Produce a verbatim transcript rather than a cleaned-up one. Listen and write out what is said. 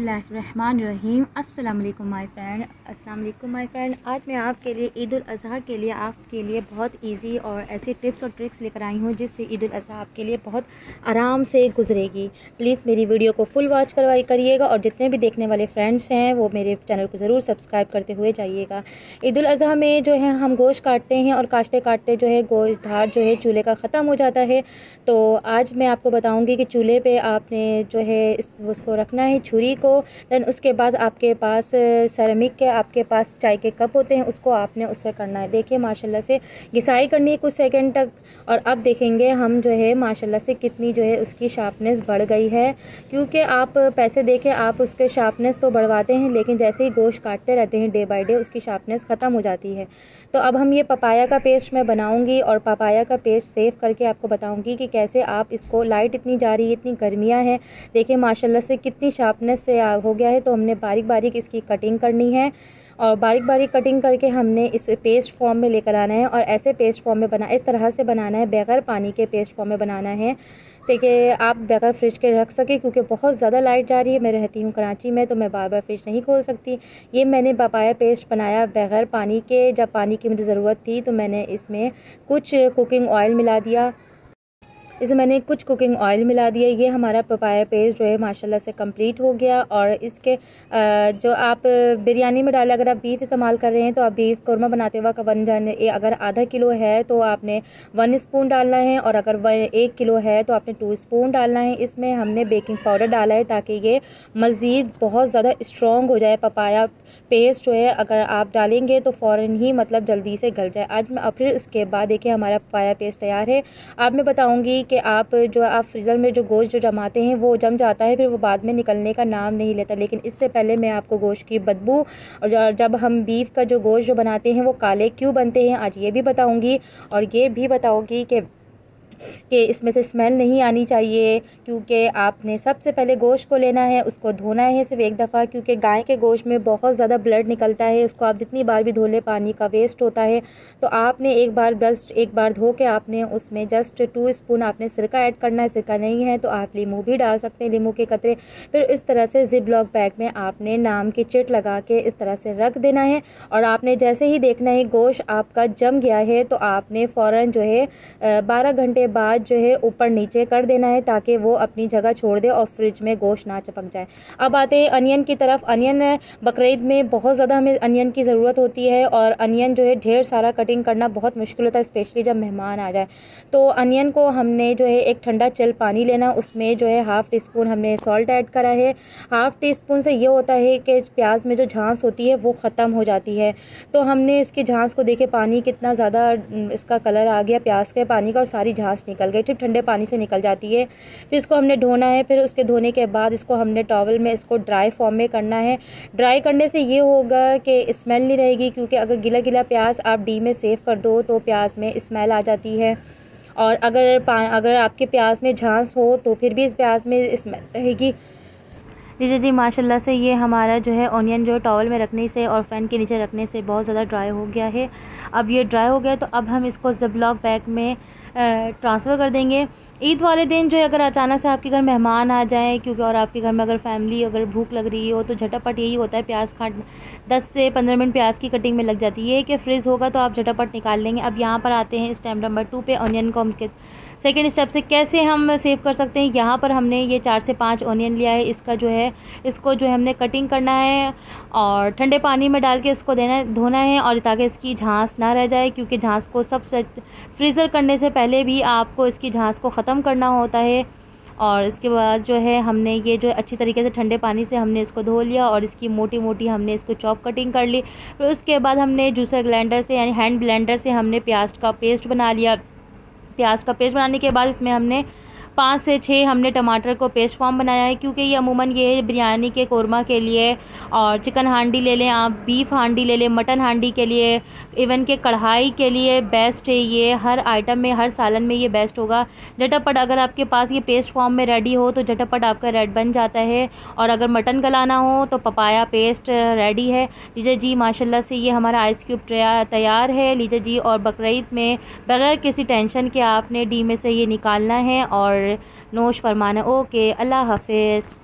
बिस्मिल्लाहिर्रहमानिर्रहीम। अस्सलाम वालेकुम माय फ्रेंड अस्सलाम वालेकुम माय फ्रेंड आज मैं आपके लिए ईद उल अज़हा के लिए आपके लिए बहुत इजी और ऐसे टिप्स और ट्रिक्स लेकर आई हूँ जिससे ईद उल अज़हा आपके लिए बहुत आराम से गुजरेगी। प्लीज़ मेरी वीडियो को फुल वॉच करवाई करिएगा और जितने भी देखने वाले फ्रेंड्स हैं वो मेरे चैनल को ज़रूर सब्सक्राइब करते हुए जाइएगा। ईद उल अज़हा में जो है हम गोश्त काटते हैं और काटते काटते जो है गोश्त धार जो है चूल्हे का ख़त्म हो जाता है। तो आज मैं आपको बताऊँगी कि चूल्हे पर आपने जो है इस उसको रखना है छुरी को। दैन उसके बाद आपके पास सेरेमिक के आपके पास चाय के कप होते हैं, उसको आपने उससे करना है। देखिए माशाल्लाह से घिसाई करनी है कुछ सेकंड तक और अब देखेंगे हम जो है माशाल्लाह से कितनी जो है उसकी शार्पनेस बढ़ गई है। क्योंकि आप पैसे देके आप उसके शार्पनेस तो बढ़वाते हैं लेकिन जैसे ही गोश्त काटते रहते हैं डे बाय डे उसकी शार्पनेस ख़त्म हो जाती है। तो अब हम ये पपाया का पेस्ट मैं बनाऊँगी और पपाया का पेस्ट सेव करके आपको बताऊँगी कि कैसे आप इसको, लाइट इतनी जा रही है, इतनी गर्मियाँ हैं, देखिए माशाल्लाह से कितनी शार्पनेस से हो गया है। तो हमने बारीक बारीक इसकी कटिंग करनी है और बारीक बारीक कटिंग करके हमने इस पेस्ट फॉर्म में लेकर आना है और ऐसे पेस्ट फॉर्म में बना इस तरह से बनाना है, बगैर पानी के पेस्ट फॉर्म में बनाना है। देखिए आप बगैर फ्रिज के रख सके क्योंकि बहुत ज़्यादा लाइट जा रही है। मैं रहती हूँ कराची में तो मैं बार बार फ्रिज नहीं खोल सकती। ये मैंने पपाया पेस्ट बनाया बगैर पानी के, जब पानी की मुझे ज़रूरत थी तो मैंने इसमें कुछ कुकिंग ऑयल मिला दिया इसमें मैंने कुछ कुकिंग ऑयल मिला दिया। ये हमारा पपाया पेस्ट जो है माशाल्लाह से कंप्लीट हो गया। और इसके जो आप बिरयानी में डालें, अगर आप बीफ इस्तेमाल कर रहे हैं तो आप बीफ कौरमा बनाते वक्त वन जाने अगर आधा किलो है तो आपने वन स्पून डालना है और अगर एक किलो है तो आपने टू स्पून डालना है। इसमें हमने बेकिंग पाउडर डाला है ताकि ये मज़ीद बहुत ज़्यादा स्ट्रॉन्ग हो जाए। पपाया पेस्ट जो है अगर आप डालेंगे तो फ़ौरन ही मतलब जल्दी से गल जाए। आज मैं फिर उसके बाद देखिए हमारा पपाया पेस्ट तैयार है। अब मैं बताऊँगी कि आप जो आप फ्रीज़र में जो गोश्त जो जमाते हैं वो जम जाता है, फिर वो बाद में निकलने का नाम नहीं लेता। लेकिन इससे पहले मैं आपको गोश्त की बदबू और जब हम बीफ का जो गोश्त जो बनाते हैं वो काले क्यों बनते हैं आज ये भी बताऊंगी। और ये भी बताऊंगी कि कि इसमें से स्मेल नहीं आनी चाहिए क्योंकि आपने सबसे पहले गोश्त को लेना है, उसको धोना है सिर्फ एक दफ़ा क्योंकि गाय के गोश्त में बहुत ज़्यादा ब्लड निकलता है। उसको आप जितनी बार भी धो ले पानी का वेस्ट होता है। तो आपने एक बार जस्ट एक बार धो के आपने उसमें जस्ट टू स्पून आपने सिरका ऐड करना है। सिरका नहीं है तो आप लीमू भी डाल सकते हैं, लीमू के कतरे। फिर इस तरह से जिप लॉक बैग में आपने नाम की चिट लगा के इस तरह से रख देना है। और आपने जैसे ही देखना है गोश्त आपका जम गया है तो आपने फ़ौरन जो है बारह घंटे बाद जो है ऊपर नीचे कर देना है ताकि वो अपनी जगह छोड़ दे और फ्रिज में गोश्त ना चिपक जाए। अब आते हैं अनियन की तरफ। अनियन बकरीद में बहुत ज़्यादा हमें अनियन की ज़रूरत होती है और अनियन जो है ढेर सारा कटिंग करना बहुत मुश्किल होता है, स्पेशली जब मेहमान आ जाए। तो अनियन को हमने जो है एक ठंडा चिल पानी लेना, उसमें जो है हाफ़ टी स्पून हमने सॉल्ट ऐड करा है। हाफ़ टी स्पून से ये होता है कि प्याज में जो झांस होती है वो ख़त्म हो जाती है। तो हमने इसकी झांस को देखे, पानी कितना ज़्यादा इसका कलर आ गया प्याज के पानी का और सारी झांस निकल गई, ठीक ठंडे पानी से निकल जाती है। फिर इसको हमने धोना है। फिर उसके धोने के बाद इसको हमने टॉवल में इसको ड्राई फॉर्म में करना है। ड्राई करने से ये होगा कि स्मेल नहीं रहेगी क्योंकि अगर गीला गीला प्याज आप डी में सेव कर दो तो प्याज में स्मेल आ जाती है। और अगर अगर आपके प्याज में झांस हो तो फिर भी इस प्याज में स्मेल रहेगी। लीजिए जी माशाल्लाह से ये हमारा जो है ऑनियन जो टॉवल में रखने से और फ़ैन के नीचे रखने से बहुत ज़्यादा ड्राई हो गया है। अब ये ड्राई हो गया तो अब हम इसको जिप लॉक बैग में ट्रांसफ़र कर देंगे। ईद वाले दिन जो है अगर अचानक से आपके घर मेहमान आ जाए क्योंकि और आपके घर में अगर फैमिली अगर भूख लग रही हो तो झटापट यही होता है प्याज काट दस से पंद्रह मिनट प्याज की कटिंग में लग जाती है कि फ्रीज़ होगा तो आप झटापट निकाल लेंगे। अब यहाँ पर आते हैं स्टेप नंबर टू पे, ऑनियन को हम सेकेंड स्टेप से कैसे हम सेव कर सकते हैं। यहाँ पर हमने ये चार से पाँच ऑनियन लिया है, इसका जो है इसको जो है हमने कटिंग करना है और ठंडे पानी में डाल के इसको देना धोना है और ताकि इसकी झांस ना रह जाए क्योंकि झांस को सब फ्रीज़र करने से पहले भी आपको इसकी झांस को ख़त्म करना होता है। और इसके बाद जो है हमने ये जो अच्छी तरीके से ठंडे पानी से हमने इसको धो लिया और इसकी मोटी मोटी हमने इसको चॉप कटिंग कर ली। फिर उसके बाद हमने जूसर ग्राइंडर से यानी हैंड ब्लेंडर से हमने प्याज का पेस्ट बना लिया। प्याज का पेस्ट बनाने के बाद इसमें हमने पाँच से छः हमने टमाटर को पेस्ट फॉर्म बनाया है क्योंकि ये अमूमन ये है बिरयानी के कोरमा के लिए। और चिकन हांडी ले लें आप, बीफ हांडी ले लें, मटन हांडी के लिए, इवन के कढ़ाई के लिए बेस्ट है ये। हर आइटम में हर सालन में ये बेस्ट होगा। झटपट अगर आपके पास ये पेस्ट फॉर्म में रेडी हो तो झटपट आपका रेड बन जाता है। और अगर मटन गलाना हो तो पपाया पेस्ट रेडी है। लीजिए जी माशाल्लाह से ये हमारा आइस क्यूब तैयार है। लीजिए जी, और बकरीद में बगैर किसी टेंशन के आपने डी में से ये निकालना है और नोश फरमाना। ओके, अल्लाह हाफिज़।